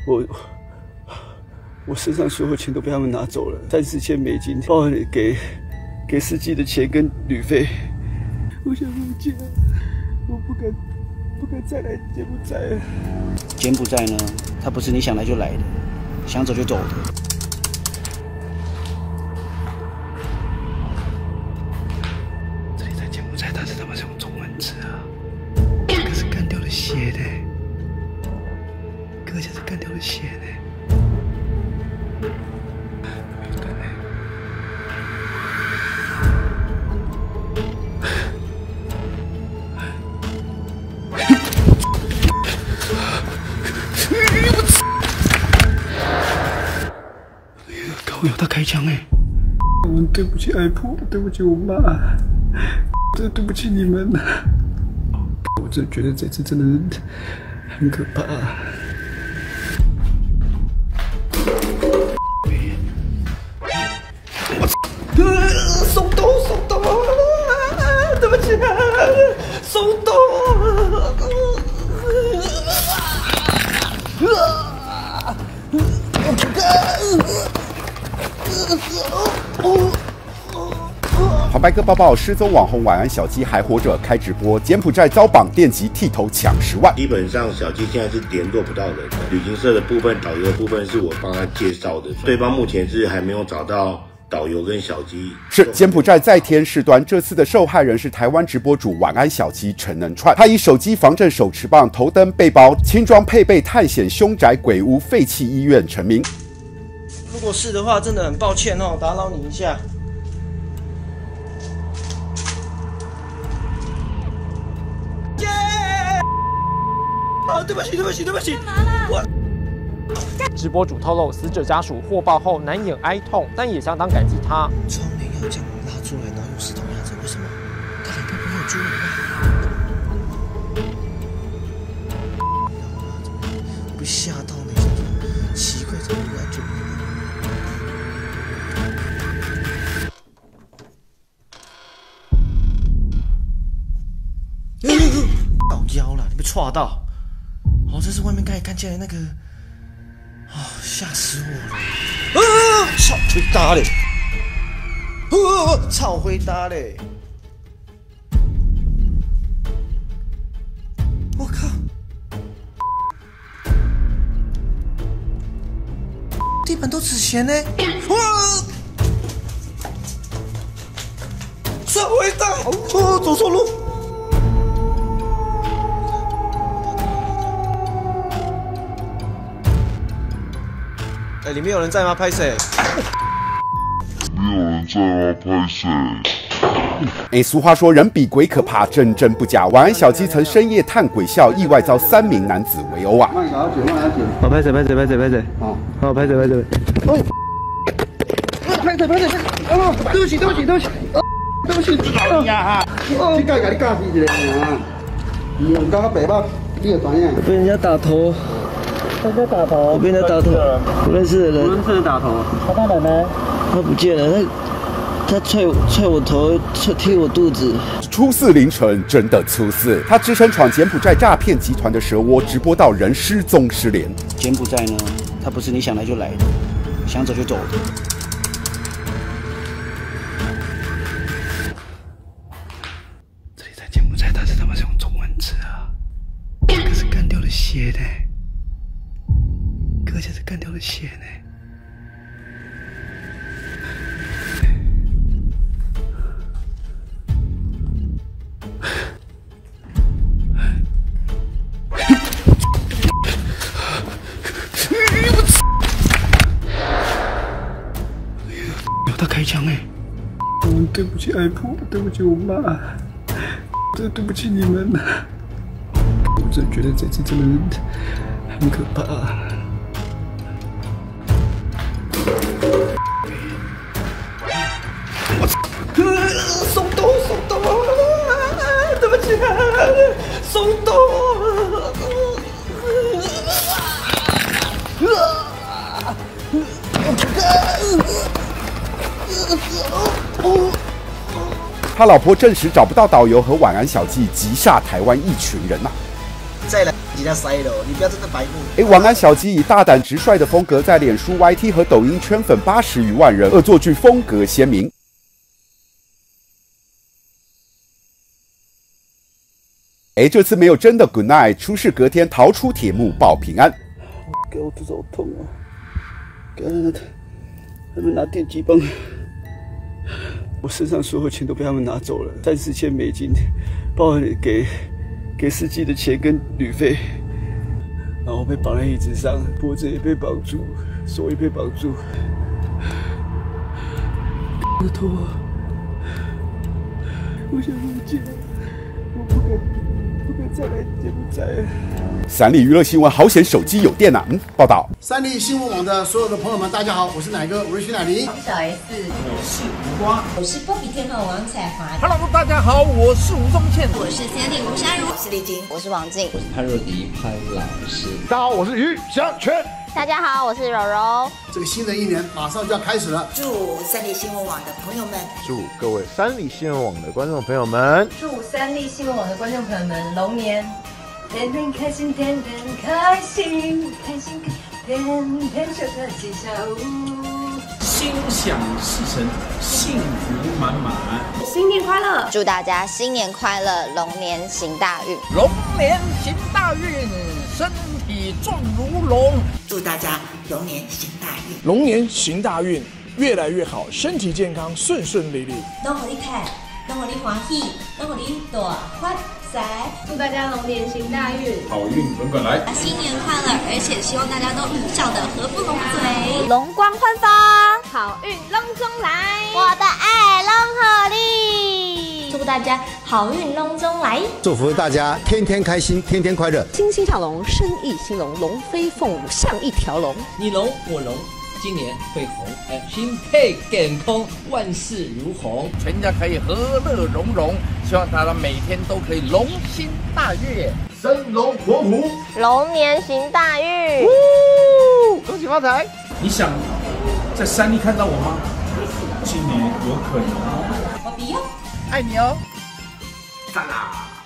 我身上所有钱都被他们拿走了，30千美金，包含给司机的钱跟旅费。我想回家，我不敢再来柬埔寨了。 柬埔寨呢，它不是你想来就来的，想走就走的。 这里在柬埔寨，但是他们是用中文字啊。这个是干掉了血的，这个是干掉了血的。 高瑶他开枪哎！对不起爱婆，对不起我妈，对不起你们。我真的觉得这次真的是很可怕。松动，对不起，松动。 黄白哥报报，失踪网红晚安小鸡还活着，开直播。柬埔寨遭绑，电击剃头抢10万。 基本上小鸡现在是联络不到人的，旅行社的部分、导游的部分是我帮他介绍的，对方目前是还没有找到导游跟小鸡。 是柬埔寨在天事端，这次的受害人是台湾直播主晚安小鸡陈能串，他以手机、防震手持棒、头灯、背包、轻装配备探险凶宅、鬼屋、废弃医院成名。 如果是的话，真的很抱歉哦，打扰你一下。 对不起！我直播主透露，死者家属获报后难掩哀痛，但也相当感激他。 窗帘要这样拉出来，然后用石头压着，为什么？他两边没有猪笼啊！被吓到呢，奇怪，怎么没有猪笼？到腰了，你被戳到。 哦，这是外面刚才看见的那个，吓死我了！操，会打嘞！操，会打嘞！我靠！地板都纸钱呢！哇！操，会打！走错路。 里面有人在吗？拍谁？ 里面有人在吗？拍谁？ 俗话说人比鬼可怕，真不假。晚安小鸡曾深夜探鬼笑，意外遭3名男子围殴啊！ 好，拍谁？好，拍谁？哎，拍谁？对不起，这该给你教死一个啊！唔教白目，你就知影。被人家打头。 我被人家打头，不认识的人。不认识的打头。他奶奶？他不见了，他踹我头，踢我肚子。 初4凌晨真的初4，他只身闯柬埔寨诈骗集团的蛇窝，直播到人失踪失联。 柬埔寨呢，它不是你想来就来的，想走就走的。 这里在柬埔寨，但是他们是用中文字啊。这个是干掉了血的。 而且是干掉了血呢。他开枪哎！对不起爱婆，对不起我妈，对不起你们。我真的觉得这次真的是很可怕。 松动，对不起，松动。 他老婆证实找不到导游和晚安小鸡，急煞台湾一群人呐。 再来直接塞了，你不要真的白目。 晚安小鸡以大胆直率的风格，在脸书、YT 和抖音圈粉80余万人，恶作剧风格鲜明。这次没有真的 good night， 出事隔天逃出铁幕报平安。 给我肚子好痛啊！他们拿电击棒，我身上所有钱都被他们拿走了，3000美金，包含给司机的钱跟旅费。然后被绑在椅子上，脖子也被绑住，手也被绑住。我的头啊！我想回家，我不敢再来柬埔寨了。 三立娱乐新闻，好险手机有电啊！报道。 三立新闻网的所有的朋友们，大家好，我是奶哥，我是徐乃麟， 小 S， 我是吴瓜， 我是波比天后王彩华。 Hello， 大家好，我是吴宗宪， 我是仙丽吴珊如， 我是丽晶， 我是王静， 我是潘若迪潘老师。 大家好，我是于祥全。 大家好，我是柔柔。 这个新的一年马上就要开始了， 祝三立新闻网的朋友们， 祝各位三立新闻网的观众朋友们， 祝三立新闻网的观众朋友们龙年天天开心，天天开心，开心天天收看吉祥物， 心想事成，幸福满满， 新年快乐！ 祝大家新年快乐，龙年行大运， 龙年行大运，身体壮如龙。 祝大家龙年行大运， 龙年行大运，越来越好，身体健康，顺顺利利。 拢互你看，拢互你欢喜，拢互你大发财。 祝大家龙年行大运， 好运滚滚来！ 新年快乐，而且希望大家都笑得合不拢嘴， 龙光焕发， 好运隆中来， 我的爱龙合力。 祝大家好运隆中来， 祝福大家天天开心，天天快乐， 欣欣向荣，生意兴隆，龙飞凤舞像一条龙。 你龙我龙，今年会红，心配健康，万事如虹， 全家可以和乐融融。希望大家每天都可以龙心大悦， 生龙活虎， 龙年行大运， 恭喜发财！ 你想在山里看到我吗？今年有可能。 我不要， 爱你哦， 赞啦！